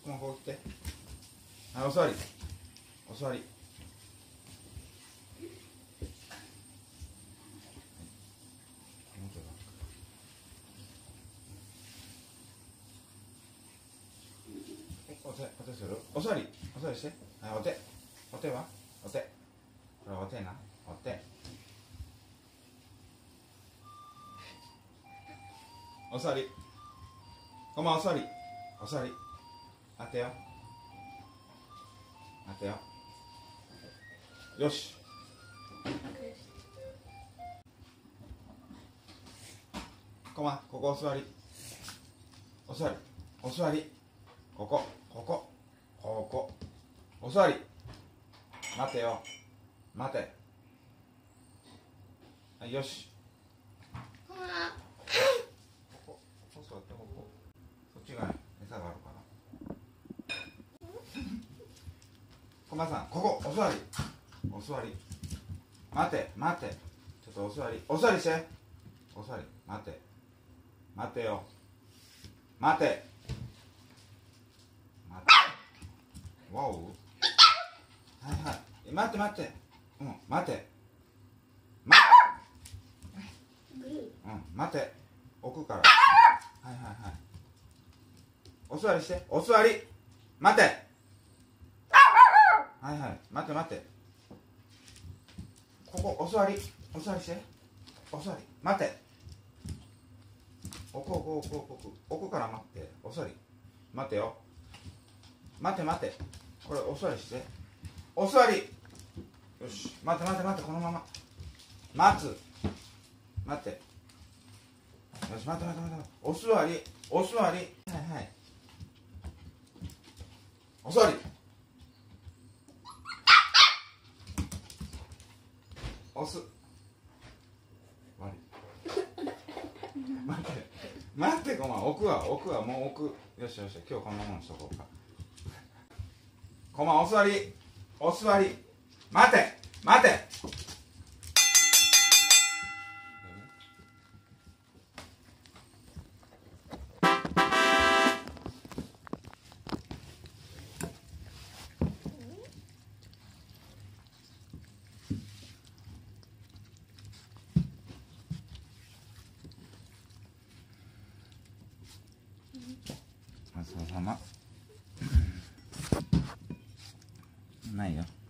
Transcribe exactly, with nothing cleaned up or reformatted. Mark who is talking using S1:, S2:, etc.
S1: このここ来て。はい、お座り。お座り。お手、お手する。お座り。お座りして。はい、お手。お手は。お手。これお手な。お手。お座り。こんばんは、お座り。お座り。当てよ。当てよ。よし。こんばんは、ここお座り。お座り。お座り。ここ、ここ、ここ。お座り。待てよ。待て。はい、よし。ここ、ここ座って、ここ。そっち側に餌があるから。小松さん、ここ、お座り。お座り。待て、待て。ちょっとお座り。お座りして。お座り。待て。待てよ。待て。待て。わお。はいはい。待って待って。うん、待て。待て。うん、待て。置くから。はいはいはい。お座りして。お座り。待て。はいはい。待って待って。ここ、お座り。お座りして。お座り。待て。置く置く置く置く置くから待って。お座り。待てよ。待て待て。これお座りして。お座り。よし。待て待て待て。このまま待つ。待って。よし、待て待て待て。お座り。お座り。はいはい。お座り。押す。悪い。待って。待って、ごまん。置くわ。置くわ。もう置く。よしよし。今日こんなものにしとこうか。こまん、お座り。お座り。待て。待て。ごちそうさま。ないよ。